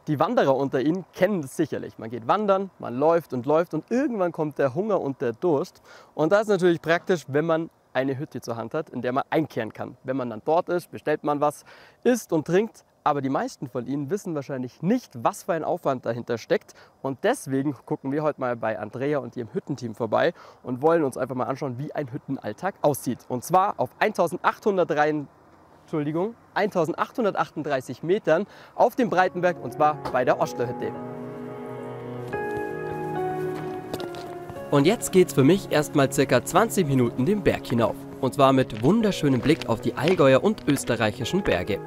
Die Wanderer unter Ihnen kennen das sicherlich. Man geht wandern, man läuft und irgendwann kommt der Hunger und der Durst. Und da ist natürlich praktisch, wenn man eine Hütte zur Hand hat, in der man einkehren kann. Wenn man dann dort ist, bestellt man was, isst und trinkt. Aber die meisten von Ihnen wissen wahrscheinlich nicht, was für ein Aufwand dahinter steckt. Und deswegen gucken wir heute mal bei Andrea und ihrem Hüttenteam vorbei und wollen uns einfach mal anschauen, wie ein Hüttenalltag aussieht. Und zwar auf 1838 Metern auf dem Breitenberg, und zwar bei der Ostlerhütte. Und jetzt geht's für mich erstmal circa 20 Minuten den Berg hinauf. Und zwar mit wunderschönem Blick auf die Allgäuer und österreichischen Berge.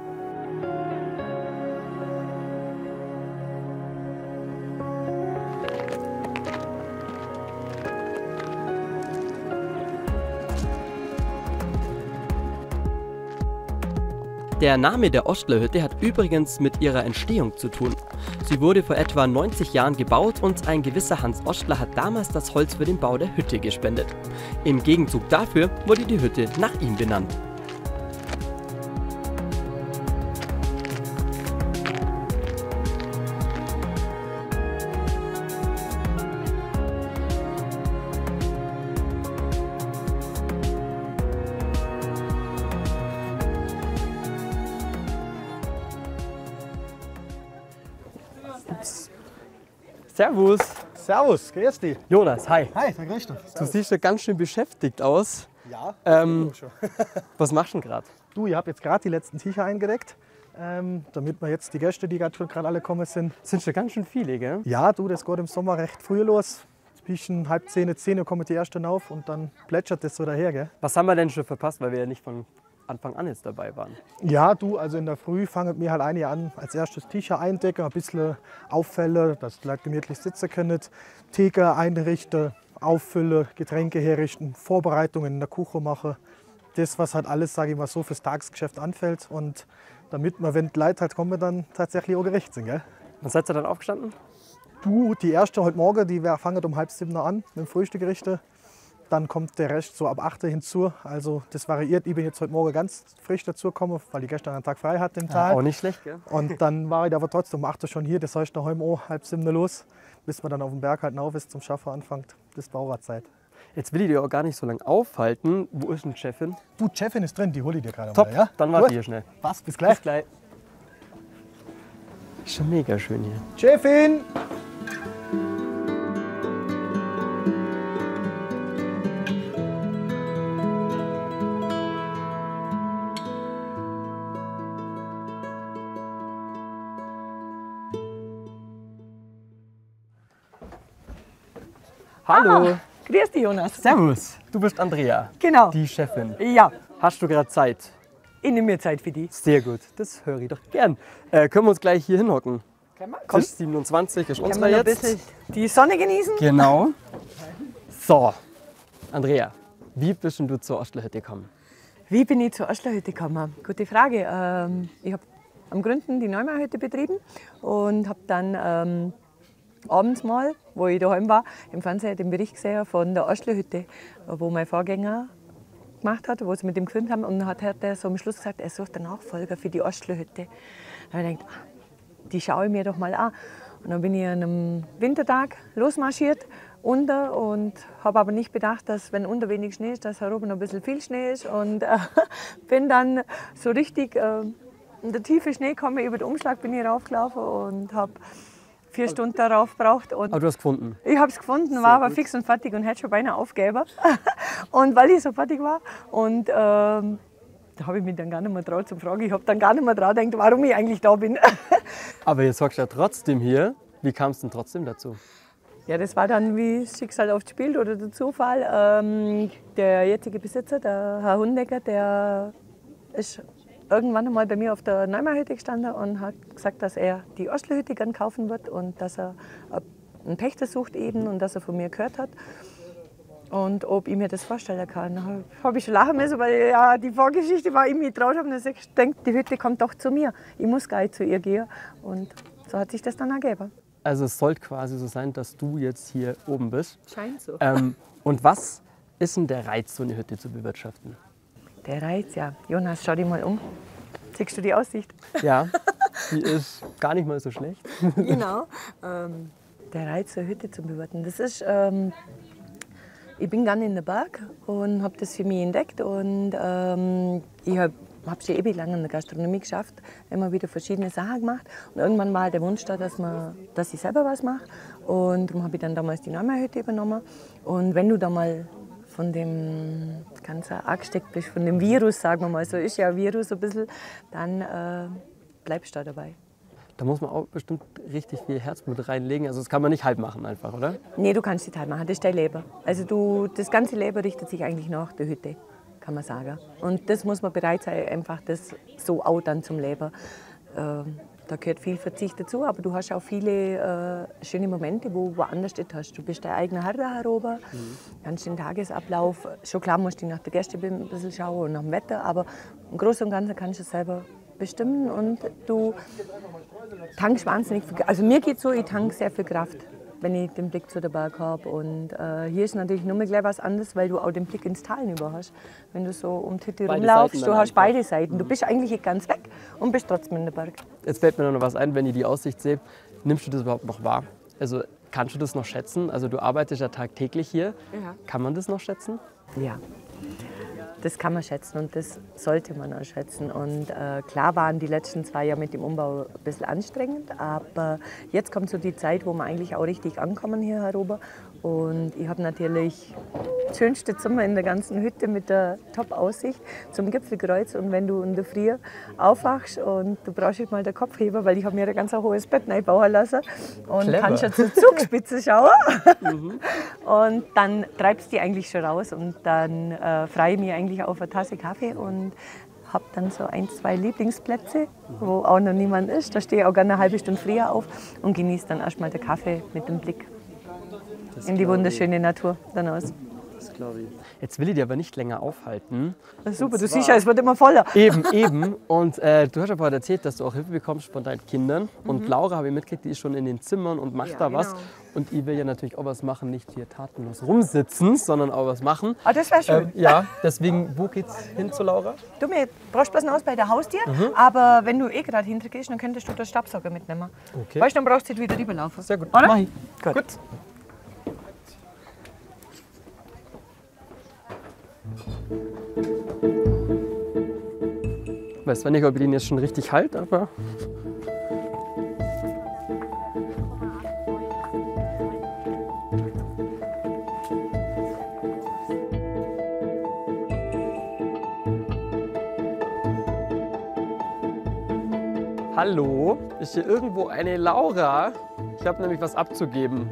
Der Name der Ostlerhütte hat übrigens mit ihrer Entstehung zu tun. Sie wurde vor etwa 90 Jahren gebaut und ein gewisser Hans Ostler hat damals das Holz für den Bau der Hütte gespendet. Im Gegenzug dafür wurde die Hütte nach ihm benannt. Servus. Servus, grüß dich. Jonas, hi. Hi, grüß dich. Du siehst ja ganz schön beschäftigt aus. Ja, schon. Was machst du denn gerade? Du, ich habe jetzt gerade die letzten Tücher eingedeckt, damit wir jetzt die Gäste, die gerade alle kommen sind. Das sind schon ganz schön viele, gell? Ja, du, das geht im Sommer recht früh los. Zwischen 9:30, 10 Uhr kommen die ersten auf und dann plätschert das so daher, gell? Was haben wir denn schon verpasst, weil wir ja nicht von Anfang an jetzt dabei waren? Ja, du, also in der Früh fangen wir halt einige an, als erstes Tücher eindecken, ein bisschen auffällen, dass die Leute gemütlich sitzen können, Theke einrichten, auffüllen, Getränke herrichten, Vorbereitungen in der Küche machen. Das, was halt alles, sage ich mal, so fürs Tagesgeschäft anfällt und damit wir, wenn die Leute halt kommen, dann tatsächlich auch gerecht sind, gell? Wann seid ihr dann aufgestanden? Du, die erste heute Morgen, die fangen um 6:30 an mit dem Frühstück. Dann kommt der Rest so ab 8 Uhr hinzu. Also das variiert. Ich bin jetzt heute Morgen ganz frisch dazugekommen, weil ich gestern einen Tag frei hatte im Tal. Ja, auch nicht schlecht, gell? Und dann war ich aber trotzdem um 8 Uhr schon hier. Das heißt, da heute auch 6:30 los, bis man dann auf dem Berg halt rauf ist, zum Schaffen anfängt. Das ist Bauertzeit. Jetzt will ich dir auch gar nicht so lange aufhalten. Wo ist denn die Chefin? Du, die Chefin ist drin, die hole ich dir gerade Top, mal. Ja? dann warte Gut. ich hier schnell. Passt, bis gleich. Bis gleich. Ist schon mega schön hier. Chefin! Hallo. Ah, grüß dich, Jonas. Servus. Du bist Andrea, Genau. die Chefin. Ja, Hast du gerade Zeit? ich nehme mir Zeit für dich. Sehr gut, das höre ich doch gern. Können wir uns gleich hier hinhocken? Komm, Tisch 27 ist können unsere wir noch ein jetzt. bisschen die Sonne genießen? Genau. So, Andrea, wie bist denn du zur Ostlerhütte gekommen? Wie bin ich zur Ostlerhütte gekommen? Gute Frage. Ich habe am Gründen die Neumaierhütte betrieben und habe dann abends mal, wo ich daheim war, im Fernsehen den Bericht gesehen von der Ostlerhütte, wo mein Vorgänger gemacht hat, wo sie mit ihm gefilmt haben. Und dann hat er so am Schluss gesagt, er sucht einen Nachfolger für die Ostlerhütte. Da habe ich gedacht, die schaue ich mir doch mal an. Und dann bin ich an einem Wintertag losmarschiert unter und habe aber nicht bedacht, dass wenn unter wenig Schnee ist, dass oben noch ein bisschen viel Schnee ist. Und bin dann so richtig in der tiefe Schnee komme, über den Umschlag bin ich raufgelaufen und habe 4 Stunden darauf gebraucht. Und Aber du hast gefunden. ich habe es gefunden, war aber fix und fertig und hätte schon beinahe aufgegeben. Und weil ich so fertig war. Und da habe ich mich dann gar nicht mehr traut zu fragen. Ich habe dann gar nicht mehr dran gedacht, warum ich eigentlich da bin. Aber jetzt hockst du ja trotzdem hier. Wie kam es denn trotzdem dazu? Ja, das war dann, wie das Schicksal oft spielt oder der Zufall. Der jetzige Besitzer, der Herr Hundecker, der ist irgendwann einmal bei mir auf der Neumaierhütte gestanden und hat gesagt, dass er die Ostlerhütte gern kaufen wird und dass er einen Pächter sucht eben und dass er von mir gehört hat. Und ob ich mir das vorstellen kann. Habe ich schon lachen müssen, weil ja, die Vorgeschichte war, ich mich getraut habe. Und ich denke, die Hütte kommt doch zu mir. Ich muss gar nicht zu ihr gehen. Und so hat sich das dann ergeben. Also es sollte quasi so sein, dass du jetzt hier oben bist. Scheint so. Und was ist denn der Reiz, so eine Hütte zu bewirtschaften? Der Reiz, ja. Jonas, schau dich mal um. Siehst du die Aussicht? Ja, Die ist gar nicht mal so schlecht. Genau. Der Reiz der Hütte zu bewerten, das ist, ich bin gerne in den Berg und habe das für mich entdeckt und ich habe schon ewig lange in der Gastronomie geschafft, immer wieder verschiedene Sachen gemacht und irgendwann war halt der Wunsch da, dass ich selber was mache und darum habe ich dann damals die Neumeyer-Hütte übernommen und wenn du da mal von dem ganz angesteckt bist, von dem Virus, sagen wir mal, so ist ja ein Virus ein bisschen, dann bleibst du da dabei. Da muss man auch bestimmt richtig viel Herzblut reinlegen. Also das kann man nicht halb machen einfach, oder? Nee, du kannst nicht halt machen, das ist dein Leben. Also das ganze Leben richtet sich eigentlich nach der Hütte, kann man sagen. Und das muss man bereit sein, einfach das so auch dann zum Leben. Da gehört viel Verzicht dazu, aber du hast auch viele schöne Momente, wo du woanders nicht hast. Du bist dein eigener Herr da oben, kannst den Tagesablauf, schon klar musst du nach der Gäste ein bisschen schauen und nach dem Wetter, aber im Großen und Ganzen kannst du es selber bestimmen und du tankst wahnsinnig viel. Also mir geht es so, ich tanke sehr viel Kraft, wenn ich den Blick zu der Berg habe. Und hier ist natürlich nur mal gleich was anderes, weil du auch den Blick ins Tal über hast. Wenn du so um die Hütte rumlaufst, du hast beide Seiten. Du bist eigentlich nicht ganz weg und bist trotzdem in der Berg. Jetzt fällt mir noch was ein, wenn ich die Aussicht sehe. Nimmst du das überhaupt noch wahr? Also kannst du das noch schätzen? Also du arbeitest ja tagtäglich hier. Ja. Kann man das noch schätzen? Ja. Das kann man schätzen und das sollte man auch schätzen. Und klar waren die letzten 2 Jahre mit dem Umbau ein bisschen anstrengend, aber jetzt kommt so die Zeit, wo wir eigentlich auch richtig ankommen hier herüber. Und ich habe natürlich das schönste Zimmer in der ganzen Hütte mit der Top-Aussicht zum Gipfelkreuz. Und wenn du in der Früh aufwachst und du brauchst nicht mal den Kopfheber, weil ich habe mir ein ganz hohes Bett bauen lassen und Clever. kannst schon zur Zugspitze schauen. Und dann treibst du die eigentlich schon raus und dann freue ich mich eigentlich auf eine Tasse Kaffee und habe dann so 1, 2 Lieblingsplätze, wo auch noch niemand ist. Da stehe ich auch gerne eine halbe Stunde früher auf und genieße dann erstmal den Kaffee mit dem Blick in die wunderschöne Natur dann aus. Das glaube ich. Jetzt will ich dir aber nicht länger aufhalten. Super, du siehst ja, es wird immer voller. Eben. Und du hast ja vorhin erzählt, dass du auch Hilfe bekommst von deinen Kindern. Und Laura, habe ich mitgekriegt, die ist schon in den Zimmern und macht da was. genau. Und ich will ja natürlich auch was machen, nicht hier tatenlos rumsitzen, sondern auch was machen. Ah, das wäre schön. Ja, deswegen, wo geht's hin zu Laura? Du, mir brauchst bloß aus bei der Haustür, aber wenn du gerade hintergehst, dann könntest du den Stabsauger mitnehmen. Okay. Weißt du, dann brauchst du nicht wieder rüberlaufen. Sehr gut. Oder? Mach ich. Gut. Ich weiß zwar nicht, ob ich den jetzt schon richtig halt, aber... Hallo, ist hier irgendwo eine Laura? Ich habe nämlich was abzugeben.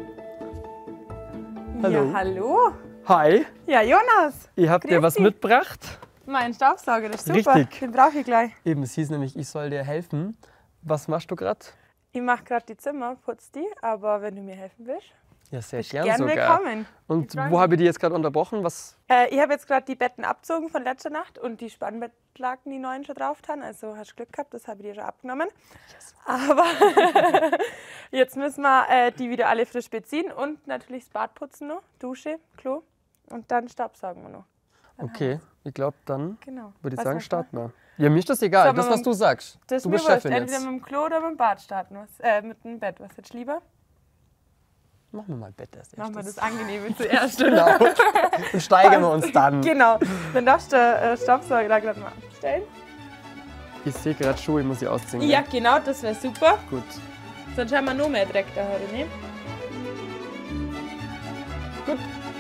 Hallo. Ja, hallo. Hi, Ja, Jonas. ihr habt dir Grüß was dich. mitgebracht? Mein Staubsauger, das ist super. Richtig. Den brauche ich gleich. Eben, es hieß nämlich, ich soll dir helfen. Was machst du gerade? Ich mache gerade die Zimmer, putz die, aber wenn du mir helfen willst, Ja, sehr bist gern gern sogar. willkommen. Und Ich freu wo mich. habe ich die jetzt gerade unterbrochen? Was? Ich habe jetzt gerade die Betten abgezogen von letzter Nacht und die Spannbettlaken, die neuen schon drauf getan. Also hast Glück gehabt, das habe ich dir schon abgenommen. Aber jetzt müssen wir die wieder alle frisch beziehen und natürlich das Bad putzen noch, Dusche, Klo und dann staubsaugen wir noch. Okay, ich glaube, dann Genau. würde ich Was sagen, sagst du? starten wir. Ja, mir ist das egal, Sollen wir das, was mal- du sagst. Das ist Du mir bist wurscht, Chefin entweder jetzt. mit dem Klo oder mit dem Bad starten. Mit dem Bett, was hättest du lieber? Machen wir mal Bett erst. Machen wir erstes. das Angenehme zuerst. Genau. Dann steigern wir uns dann. Genau. Dann darfst du den Staubsauger da gerade mal abstellen. Ich sehe gerade Schuhe, ich muss sie ausziehen. Ja, gell? genau, das wäre super. Gut. Sonst haben wir noch mehr Dreck da heute, ne? Gut.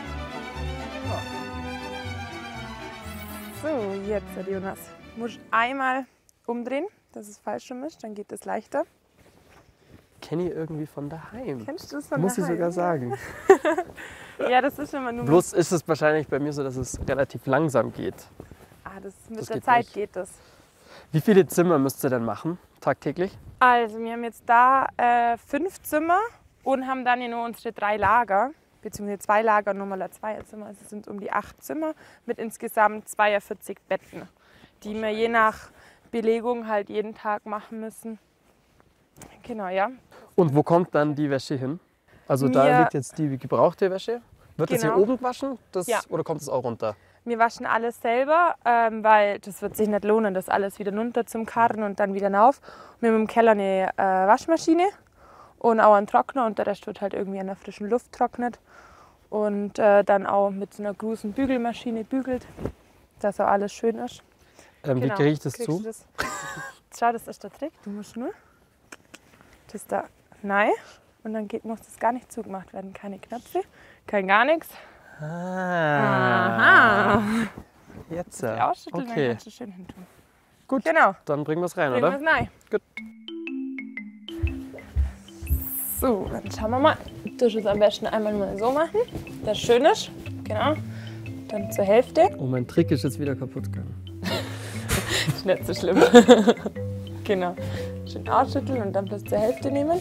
So, jetzt, Jonas. Musst einmal umdrehen, dass es falsch rum ist, dann geht es leichter. Kenne ich irgendwie von daheim. Kennst du das von Muss ich daheim? sogar sagen. Ja, das ist immer nur. Bloß ist es wahrscheinlich bei mir so, dass es relativ langsam geht. Mit das der geht Zeit nicht. geht das. Wie viele Zimmer müsst ihr denn machen, tagtäglich? Also, wir haben jetzt da 5 Zimmer und haben dann ja nur unsere 3 Lager, beziehungsweise 2 Lager und nochmal ein Zweierzimmer. Also es sind um die 8 Zimmer mit insgesamt 42 Betten, die wir je nach Belegung halt jeden Tag machen müssen. Genau, ja. Und wo kommt dann die Wäsche hin? Also da Mir- liegt jetzt die gebrauchte Wäsche. Wird das hier Genau. oben gewaschen? Ja. Oder kommt es auch runter? Wir waschen alles selber, weil das wird sich nicht lohnen, das alles wieder runter zum Karren und dann wieder rauf. Wir haben im Keller eine Waschmaschine und auch einen Trockner und der Rest wird halt irgendwie an der frischen Luft trocknet. Und dann auch mit so einer großen Bügelmaschine bügelt, dass auch alles schön ist. Wie kriege ich das Kriegst zu? du das? Schau, das ist der Trick. Du musst nur das da rein und dann muss das gar nicht zugemacht werden. Keine Knöpfe, kein gar nichts. Ah. Jetzt. Die ausschütteln, dann Okay. kannst du schön hin tun. Gut. Genau. Dann bringen wir es rein, Bringen oder? wir's rein. Gut. So, dann schauen wir mal. Du musst es am besten einmal mal so machen, dass es schön ist. Genau. Dann zur Hälfte. Oh, mein Trick ist jetzt wieder kaputt gegangen. Ist nicht so schlimm. Genau. Schön ausschütteln und dann bloß zur Hälfte nehmen.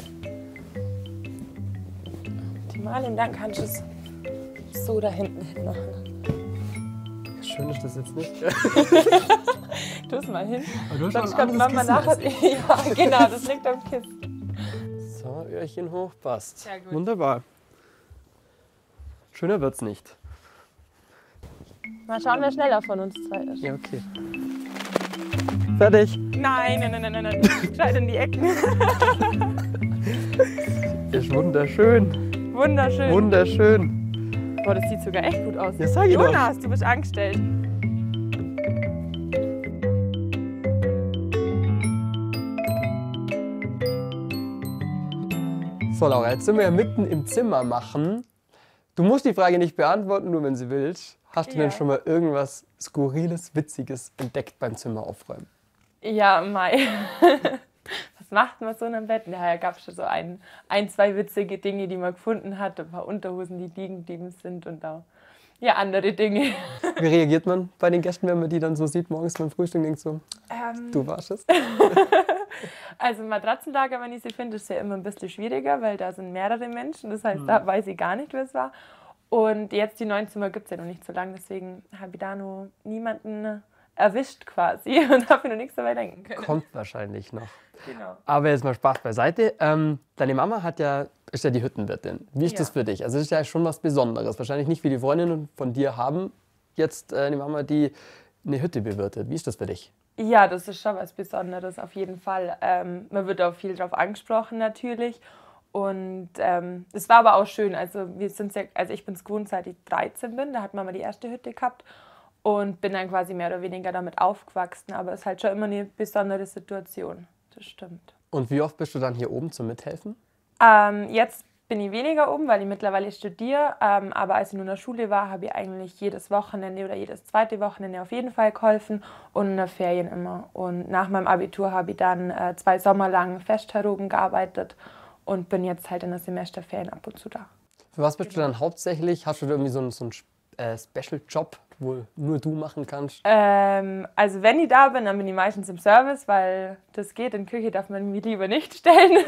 Optimal. Und dann kannst du es so da hinten hin machen. Schön ist das jetzt nicht. Tu es mal hin. Aber du hast Sonst schon ein kommt Mama anderes nachher. Kissen. Ja, genau, das liegt am Kissen. So, Öhrchen hoch, passt. Sehr gut. Wunderbar. Schöner wird's nicht. Mal schauen, wer schneller von uns zwei ist. Ja, okay. Fertig. Nein, nein, nein, nein, nein. Schreit in die Ecken. Ist wunderschön. Wunderschön. Wunderschön. Boah, das sieht sogar echt gut aus. Ja, sag ich doch. Jonas, du bist angestellt. So, Laura, jetzt sind wir ja mitten im Zimmer machen. Du musst die Frage nicht beantworten, nur wenn sie willst. Hast du Ja. denn schon mal irgendwas Skurriles, Witziges entdeckt beim Zimmer aufräumen? Ja, Mai. Was macht man so in einem Bett? Ja, gab es schon so zwei witzige Dinge, die man gefunden hat. Ein paar Unterhosen, die liegen geblieben sind und auch ja, andere Dinge. Wie reagiert man bei den Gästen, wenn man die dann so sieht morgens beim Frühstück und denkt so, du warst es? Also Matratzenlager, wenn ich sie finde, ist ja immer ein bisschen schwieriger, weil da sind mehrere Menschen. Das heißt, da weiß ich gar nicht, wer es war. Und jetzt die neuen Zimmer gibt es ja noch nicht so lange, deswegen habe ich da noch niemanden erwischt quasi und habe mir noch nichts dabei denken können. Kommt wahrscheinlich noch. Genau. Aber jetzt mal Spaß beiseite. Deine Mama ist ja die Hüttenwirtin. Wie ist Ja. das für dich? Also das ist ja schon was Besonderes. Wahrscheinlich nicht wie die Freundinnen von dir haben jetzt eine Mama, die eine Hütte bewirtet. Wie ist das für dich? Ja, das ist schon was Besonderes, auf jeden Fall. Man wird auch viel drauf angesprochen natürlich. Und es war aber auch schön. Also, ich bin es gewohnt, seit ich 13 bin. Da hat Mama die erste Hütte gehabt und bin dann quasi mehr oder weniger damit aufgewachsen. Aber es ist halt schon immer eine besondere Situation. Das stimmt. Und wie oft bist du dann hier oben zum Mithelfen? Jetzt bin ich weniger oben, weil ich mittlerweile studiere. Aber als ich nur in der Schule war, habe ich eigentlich jedes Wochenende oder jedes zweite Wochenende auf jeden Fall geholfen und in den Ferien immer. Und nach meinem Abitur habe ich dann 2 Sommer lang fest hier oben gearbeitet und bin jetzt halt in der Semesterferien ab und zu da. Für was bist du dann hauptsächlich? Hast du da irgendwie so einen Special-Job, wo nur du machen kannst? Also wenn ich da bin, dann bin ich meistens im Service, weil das geht. In die Küche darf man mich lieber nicht stellen.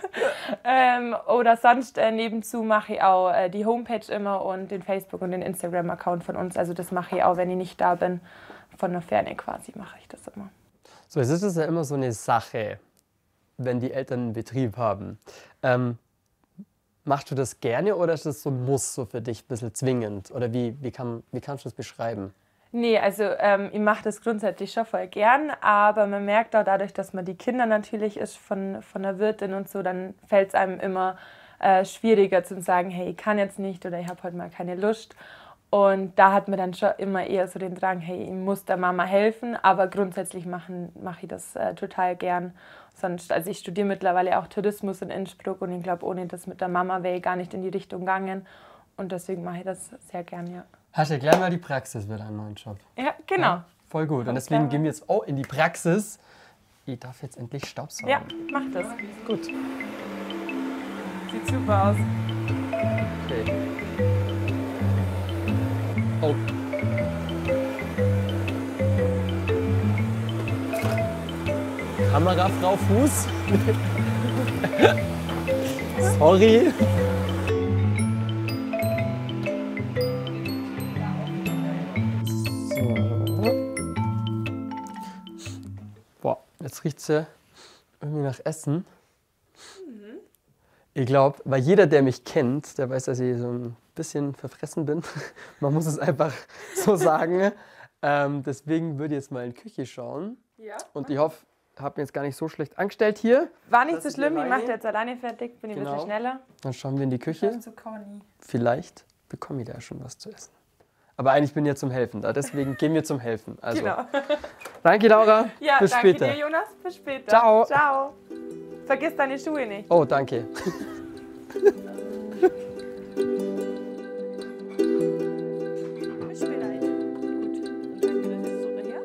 Oder sonst nebenzu mache ich auch die Homepage immer und den Facebook- und den Instagram-Account von uns. Also das mache ich auch, wenn ich nicht da bin. Von der Ferne quasi mache ich das immer. So, jetzt ist es ja immer so eine Sache, wenn die Eltern einen Betrieb haben. Machst du das gerne oder ist das so ein Muss so für dich, ein bisschen zwingend? Oder wie kannst du das beschreiben? Nee, also ich mache das grundsätzlich schon voll gern, aber man merkt auch dadurch, dass man die Kinder natürlich ist von der Wirtin und so, dann fällt es einem immer schwieriger zu sagen, hey, ich kann jetzt nicht oder ich habe heute mal keine Lust. Und da hat man dann schon immer eher so den Drang, hey, ich muss der Mama helfen, aber grundsätzlich mache ich das total gern. Sonst, also ich studiere mittlerweile auch Tourismus in Innsbruck und ich glaube, ohne das mit der Mama wäre ich gar nicht in die Richtung gegangen. Und deswegen mache ich das sehr gern, ja. Hast du ja gleich mal die Praxis für deinen neuen Job? Ja, genau. Ja, voll gut. Und deswegen gehen wir jetzt auch in die Praxis. Ich darf jetzt endlich Staubsaugen. Ja, mach das. Gut. Sieht super aus. Okay. Oh. Kamerafrau Fuß. Sorry. So. Boah, jetzt riecht es ja irgendwie nach Essen. Ich glaube, weil jeder, der mich kennt, der weiß, dass ich so ein bisschen verfressen bin. Man muss es einfach so sagen. Deswegen würde ich jetzt mal in die Küche schauen. Ja. Und ich hoffe, ich habe mir jetzt gar nicht so schlecht angestellt hier. War nicht Das so ist schlimm, die ich mache Leine. jetzt alleine fertig, bin ich ein Genau. bisschen schneller. Dann schauen wir in die Küche. Zu Conny. Vielleicht bekomme ich da schon was zu essen. Aber eigentlich bin ich ja zum Helfen da, deswegen gehen wir zum Helfen. Also, Genau. danke Laura, Ja, bis danke später. dir, Jonas. Bis später. Ciao. Ciao. Vergiss deine Schuhe nicht. Oh, danke. Bis später. Gut. Und dann geht das Suppe her.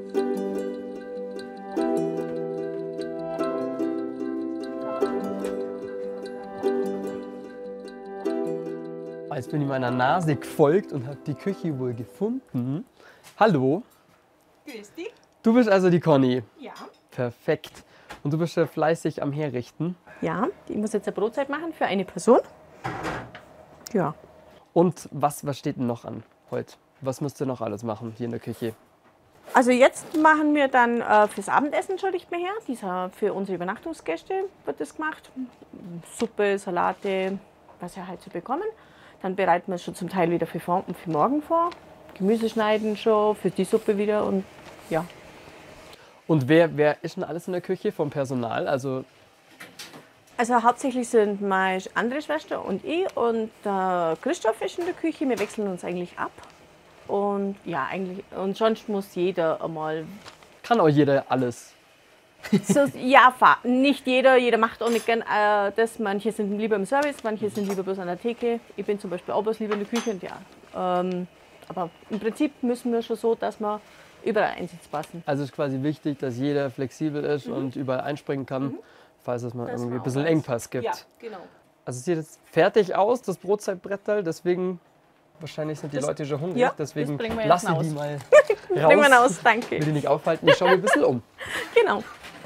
Jetzt bin ich meiner Nase gefolgt und habe die Küche wohl gefunden. Hallo, Grüß dich. du bist also die Conny. Ja. Perfekt. Und du bist ja fleißig am Herrichten. Ja, ich muss jetzt eine Brotzeit machen für eine Person. Ja. Und was steht denn noch an heute? Was müsst ihr noch alles machen hier in der Küche? Also jetzt machen wir dann fürs Abendessen schon nicht mehr her. Für unsere Übernachtungsgäste wird das gemacht. Suppe, Salate, was ihr halt so bekommen. Dann bereiten wir es schon zum Teil wieder für morgen vor. Gemüse schneiden schon, für die Suppe wieder und ja. Und wer ist denn alles in der Küche vom Personal? Also Also hauptsächlich sind meine andere Schwester und ich und der Christoph ist in der Küche. Wir wechseln uns eigentlich ab. Und ja, eigentlich, und sonst muss jeder einmal. kann auch jeder alles. So, ja, nicht jeder macht auch nicht gern das. Manche sind lieber im Service, manche sind lieber bloß an der Theke. Ich bin zum Beispiel auch bloß lieber in der Küche und ja. Aber im Prinzip müssen wir schon so, dass wir überall einsetzbar sind. Also es ist quasi wichtig, dass jeder flexibel ist und überall einspringen kann, falls es mal Das irgendwie ein war bisschen auch Engpass gibt. Ja, genau. Also es sieht jetzt fertig aus, das Brotzeitbrettel, deswegen wahrscheinlich sind die Leute schon hungrig, ja, deswegen das bringen wir jetzt lasse ich raus. die mal Bringen wir raus. raus, danke. Will die nicht aufhalten, ich schaue mich ein bisschen um. Genau.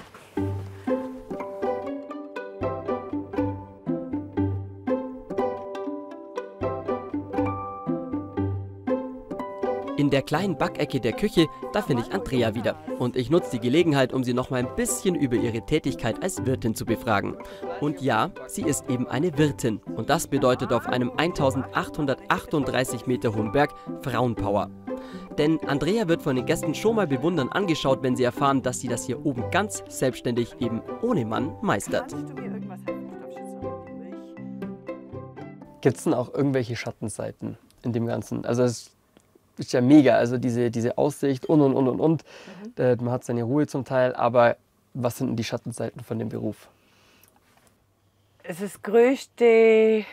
In der kleinen Backecke der Küche, da finde ich Andrea wieder. Und ich nutze die Gelegenheit, um sie noch mal ein bisschen über ihre Tätigkeit als Wirtin zu befragen. Und ja, sie ist eben eine Wirtin. Und das bedeutet auf einem 1838 Meter hohen Berg Frauenpower. Denn Andrea wird von den Gästen schon mal bewundernd angeschaut, wenn sie erfahren, dass sie das hier oben ganz selbstständig eben ohne Mann meistert. Gibt es denn auch irgendwelche Schattenseiten in dem Ganzen? Also es ist ja mega, also diese Aussicht und. Man hat seine Ruhe zum Teil, aber was sind denn die Schattenseiten von dem Beruf? Es ist das Größte,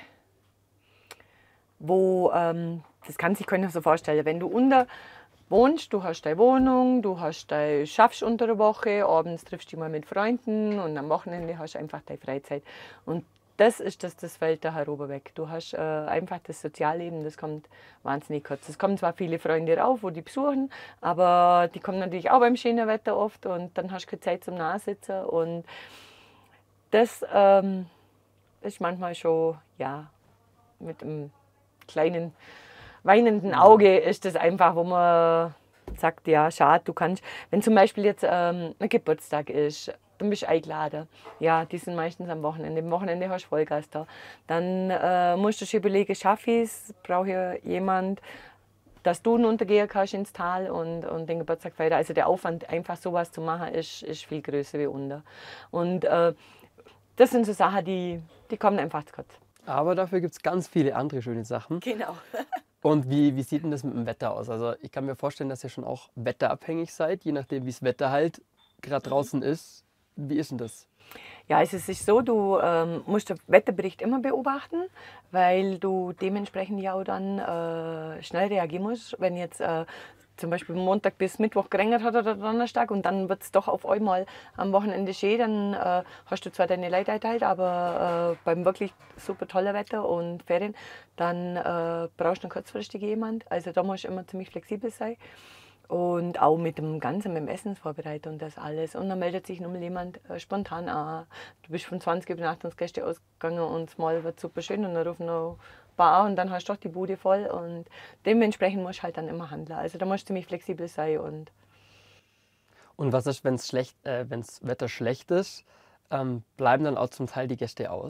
wo, das kann sich keiner so vorstellen, wenn du unter wohnst, du hast deine Wohnung, schaffst unter der Woche, abends triffst du dich mal mit Freunden und am Wochenende hast du einfach deine Freizeit. Und das ist das fällt da heroben weg. Du hast einfach das Sozialleben, das kommt wahnsinnig kurz. Es kommen zwar viele Freunde rauf, wo die besuchen, aber die kommen natürlich auch beim schönen Wetter oft und dann hast du keine Zeit zum Nachsitzen. Und das ist manchmal schon, ja, mit einem kleinen weinenden Auge ist das einfach, wo man sagt, ja, schade, du kannst, wenn zum Beispiel jetzt ein Geburtstag ist, dann bist du eingeladen. Ja, die sind meistens am Wochenende. Am Wochenende hast du Vollgas da. Dann musst du schon überlegen, schaffe ich es, brauche ich jemand, dass du untergehen kannst ins Tal und den Geburtstag feiern. Also der Aufwand, einfach sowas zu machen, ist viel größer wie unter. Und das sind so Sachen, die kommen einfach zu kurz. Aber dafür gibt es ganz viele andere schöne Sachen. Genau. Und wie sieht denn das mit dem Wetter aus? Also ich kann mir vorstellen, dass ihr schon auch wetterabhängig seid, je nachdem wie das Wetter halt gerade draußen ist. Wie ist denn das? Ja, es ist so, du musst den Wetterbericht immer beobachten, weil du dementsprechend ja auch dann schnell reagieren musst. Wenn jetzt zum Beispiel Montag bis Mittwoch geregnet hat oder Donnerstag und dann wird es doch auf einmal am Wochenende schön, dann hast du zwar deine Leute geteilt, aber beim wirklich super tollen Wetter und Ferien, dann brauchst du einen kurzfristig jemand. Also da musst du immer ziemlich flexibel sein. Und auch mit dem Ganzen, mit dem Essensvorbereiten und das alles. Und dann meldet sich nochmal jemand spontan an. Du bist von 20 Übernachtungsgäste ausgegangen und das Mal wird super schön und dann rufen noch ein paar an und dann hast du doch die Bude voll. Und dementsprechend musst du halt dann immer handeln. Also da musst du ziemlich flexibel sein. Und was ist, wenn das Wetter schlecht ist? Bleiben dann auch zum Teil die Gäste aus?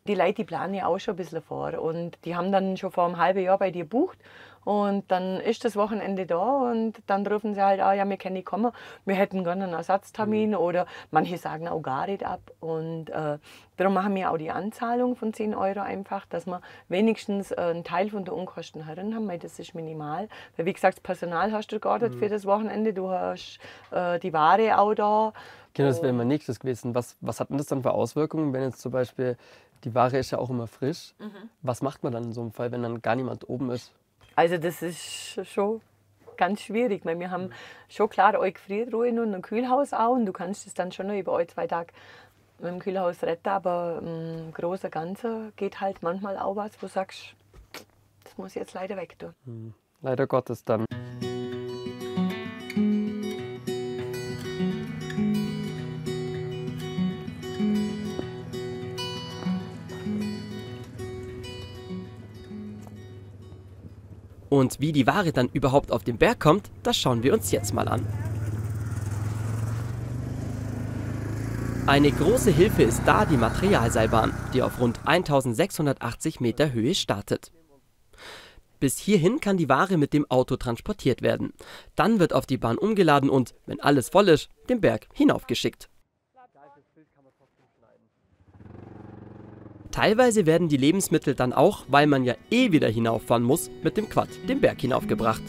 Die Leute, die planen ja auch schon ein bisschen vor und die haben dann schon vor einem halben Jahr bei dir gebucht und dann ist das Wochenende da und dann rufen sie halt, ja, wir können nicht kommen, wir hätten gerne einen Ersatztermin oder manche sagen auch gar nicht ab und darum machen wir auch die Anzahlung von 10 € einfach, dass wir wenigstens einen Teil von der Unkosten herin haben, weil das ist minimal, weil wie gesagt, das Personal hast du geordert für das Wochenende, du hast die Ware auch da. Genau, das wäre mein nächstes gewesen. Was hat denn das dann für Auswirkungen, wenn jetzt zum Beispiel, die Ware ist ja auch immer frisch, was macht man dann in so einem Fall, wenn dann gar niemand oben ist? Also das ist schon ganz schwierig, weil wir haben schon klar eine Gefriertruhe und ein Kühlhaus auch und du kannst es dann schon noch über 2 Tage mit dem Kühlhaus retten, aber im Großen und Ganzen geht halt manchmal auch was, wo du sagst, das muss ich jetzt leider weg tun. Leider Gottes dann. Und wie die Ware dann überhaupt auf den Berg kommt, das schauen wir uns jetzt mal an. Eine große Hilfe ist da die Materialseilbahn, die auf rund 1680 Meter Höhe startet. Bis hierhin kann die Ware mit dem Auto transportiert werden. Dann wird auf die Bahn umgeladen und, wenn alles voll ist, den Berg hinaufgeschickt. Teilweise werden die Lebensmittel dann auch, weil man ja eh wieder hinauffahren muss, mit dem Quad den Berg hinaufgebracht.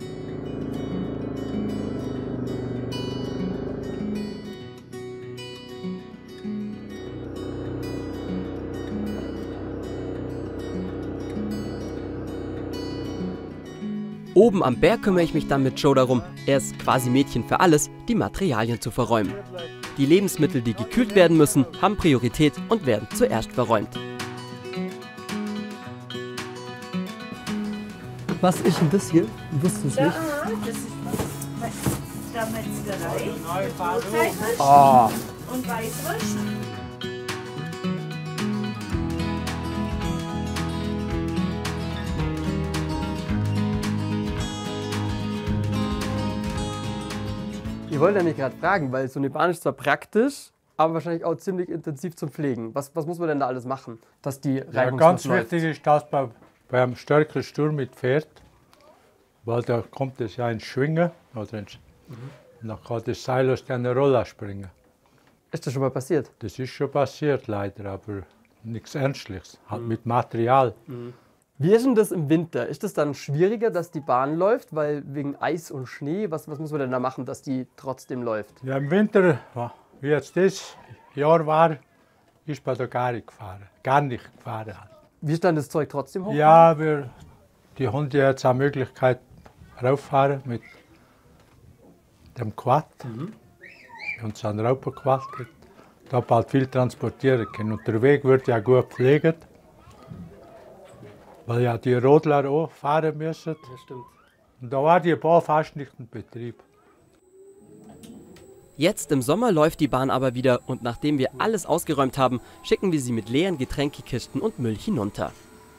Oben am Berg kümmere ich mich dann mit Joe darum, er ist quasi Mädchen für alles, die Materialien zu verräumen. Die Lebensmittel, die gekühlt werden müssen, haben Priorität und werden zuerst verräumt. Was ist denn das hier? Du wusstest es nicht. Das ist der Metzgerei, Brotzeitwurst und Weißwurst. Ich wollte ja nicht gerade fragen, weil so eine Bahn ist zwar praktisch, aber wahrscheinlich auch ziemlich intensiv zum Pflegen. Was muss man denn da alles machen, dass die reibungslos Ganz läuft? wichtig ist das beim starken Sturm mit Pferd, weil da kommt es ja ins Schwingen oder ins, dann kann das Seil aus der Rolle springen. Ist das schon mal passiert? Das ist schon passiert leider, aber nichts Ernstliches, halt mit Material. Wie ist denn das im Winter? Ist es dann schwieriger, dass die Bahn läuft, weil wegen Eis und Schnee? Was muss man denn da machen, dass die trotzdem läuft? Ja, im Winter, wie jetzt das Jahr war, ist man da gar nicht gefahren. Gar nicht gefahren. Wie ist dann das Zeug trotzdem hoch? Ja, die haben ja jetzt auch Möglichkeit rauffahren mit dem Quad. Und so ein Raupenquad. Da bald viel transportieren können. Und der Weg wird ja gut gepflegt. Weil ja die Rodler auch fahren müssen. Ja, stimmt. Und da war die Bahn fast nicht in Betrieb. Jetzt im Sommer läuft die Bahn aber wieder und nachdem wir alles ausgeräumt haben, schicken wir sie mit leeren Getränkekisten und Müll hinunter.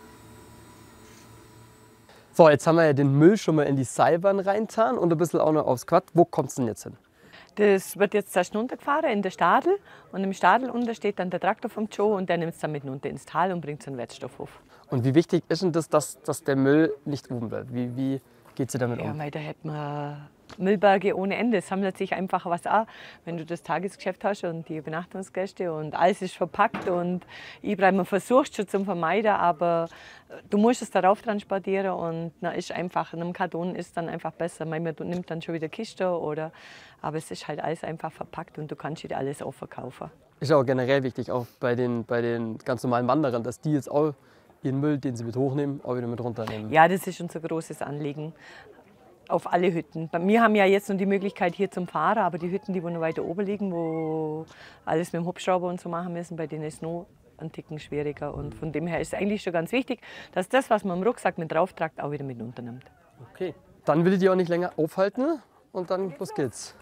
So, jetzt haben wir ja den Müll schon mal in die Seilbahn reingetan und ein bisschen auch noch aufs Quad. Wo kommt es denn jetzt hin? Das wird jetzt zuerst runtergefahren in der Stadel und im Stadel unten steht dann der Traktor vom Joe und der nimmt es dann mit runter ins Tal und bringt es in den Wertstoffhof. Und wie wichtig ist denn das, dass der Müll nicht oben bleibt? Wie geht sie damit Ja, um? weil da hätten wir Müllberge ohne Ende. Es sammelt sich einfach was an, wenn du das Tagesgeschäft hast und die Übernachtungsgäste und alles ist verpackt und man versucht schon zu vermeiden, aber du musst es darauf transportieren und dann ist einfach, in einem Karton ist dann einfach besser. Man nimmt dann schon wieder Kiste aber es ist halt alles einfach verpackt und du kannst wieder alles auch verkaufen. Ist auch generell wichtig, auch bei den ganz normalen Wanderern, dass die jetzt auch ihren Müll, den sie mit hochnehmen, auch wieder mit runternehmen. Ja, das ist unser großes Anliegen. Auf alle Hütten. Wir haben ja jetzt noch die Möglichkeit hier zum Fahren, aber die Hütten, die noch weiter oben liegen, wo alles mit dem Hubschrauber und so machen müssen, bei denen ist es noch ein Ticken schwieriger. Und von dem her ist es eigentlich schon ganz wichtig, dass das, was man im Rucksack mit drauf tragt, auch wieder mit unternimmt. Okay, dann will ich die auch nicht länger aufhalten und dann los geht's.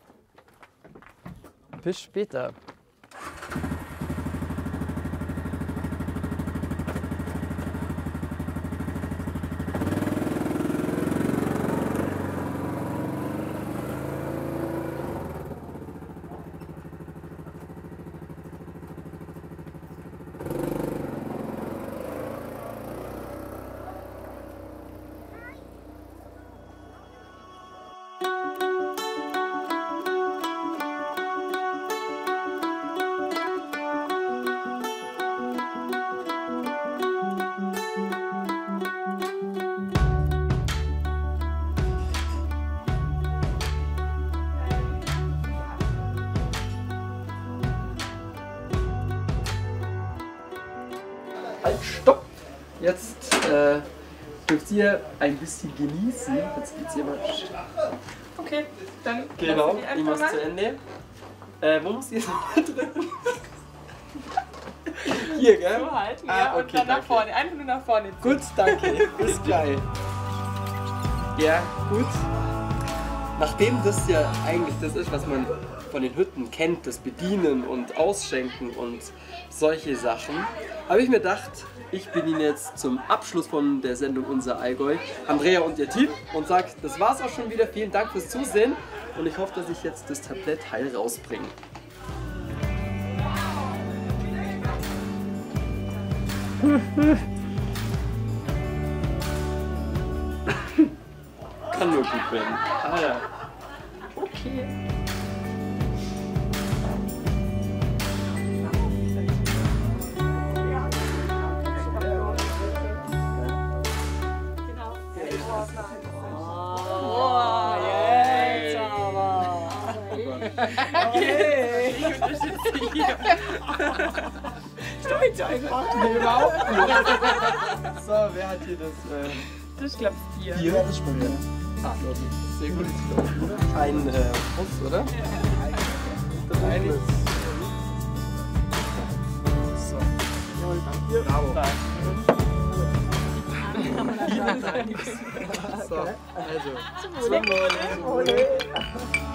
Bis später. halt, stopp! Jetzt dürft ihr ein bisschen genießen. Jetzt geht's hier mal. Okay, dann Genau, lassen wir ich mach's einfach zu Ende. Wo muss ich jetzt mal drücken? Hier, gell? so halten, ja, und okay, dann nach danke. vorne, einfach nur nach vorne. Gut, danke. Bis gleich. Ja, gut. Nachdem das ja eigentlich das ist, was man von den Hütten kennt, das Bedienen und Ausschenken und solche Sachen, habe ich mir gedacht, ich bediene jetzt zum Abschluss von der Sendung Unser Allgäu Andrea und ihr Team und sage, das war's auch schon wieder. Vielen Dank fürs Zusehen und ich hoffe, dass ich jetzt das Tablett heil rausbringe. Kann nur gut werden. Ah ja. Okay. Ich unterstütze dich hier. Nee, überhaupt nicht. So, wer hat hier das? Das klappt dir. Hier? Das ist bei mir. Ah, sehr gut. Ein Bus, oder? Ein So. Bravo. So, also. Zum Wohle.